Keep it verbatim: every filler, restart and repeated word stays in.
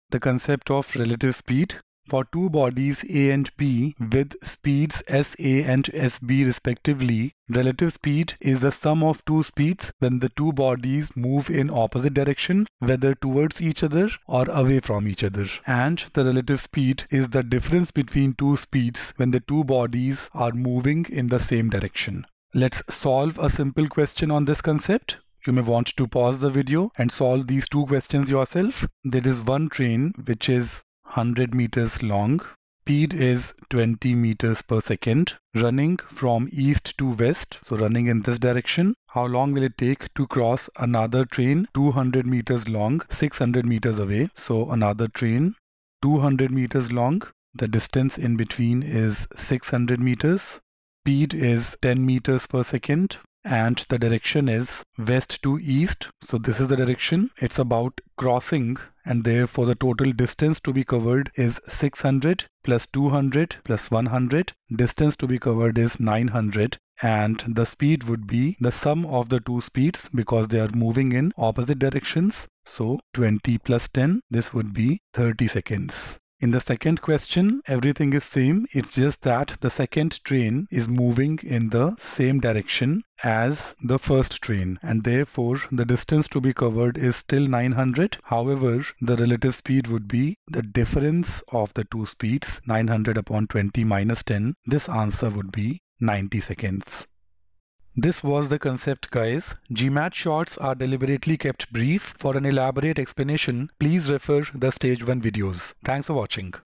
the concept of relative speed. For two bodies A and B with speeds S A and S B respectively, relative speed is the sum of two speeds when the two bodies move in opposite direction, whether towards each other or away from each other. And the relative speed is the difference between two speeds when the two bodies are moving in the same direction. Let's solve a simple question on this concept. You may want to pause the video and solve these two questions yourself. There is one train which is one hundred meters long, speed is twenty meters per second, running from east to west, so running in this direction. How long will it take to cross another train two hundred meters long, six hundred meters away? So another train two hundred meters long, the distance in between is six hundred meters, speed is ten meters per second, and the direction is west to east. So this is the direction it's about crossing, and therefore the total distance to be covered is six hundred plus two hundred plus one hundred. Distance to be covered is nine hundred, and the speed would be the sum of the two speeds because they are moving in opposite directions. So twenty plus ten, this would be thirty seconds. In the second question, everything is same. It's just that the second train is moving in the same direction as the first train, and therefore the distance to be covered is still nine hundred. However, the relative speed would be the difference of the two speeds, nine hundred upon twenty minus ten. This answer would be ninety seconds. This was the concept, guys. GMAT shorts are deliberately kept brief. For an elaborate explanation, please refer the stage one videos. Thanks for watching.